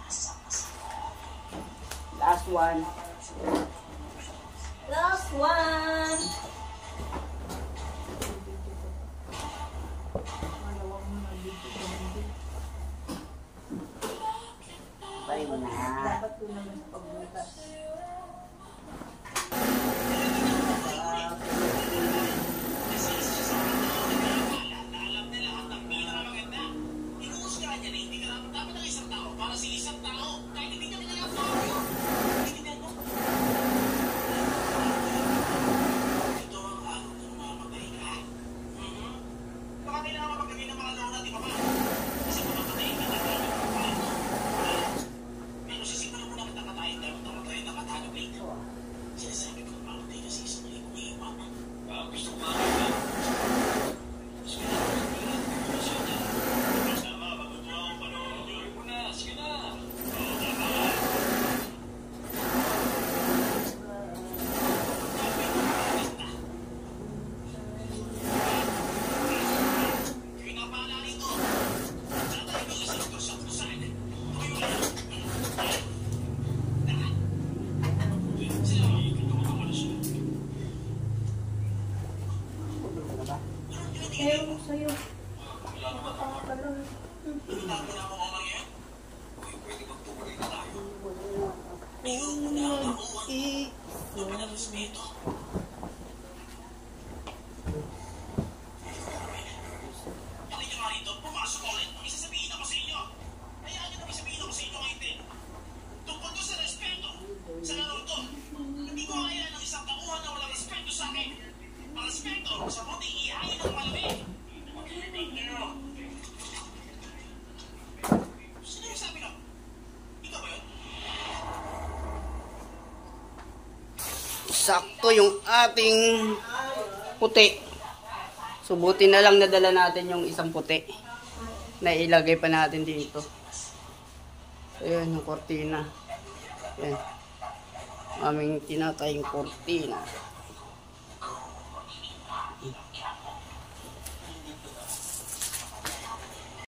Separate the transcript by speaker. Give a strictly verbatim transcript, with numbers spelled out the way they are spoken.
Speaker 1: Last one.
Speaker 2: Last one.
Speaker 1: Bye mo na.
Speaker 2: Dapat ko naman sa pagbutas. Ayaw mo sa'yo. Nakakapala.
Speaker 1: Sakto yung ating puti. Subuti na lang nadala natin yung isang puti na ilagay pa natin dito. Ayan yung kortina. Ayan. Aming tinatayong kortina.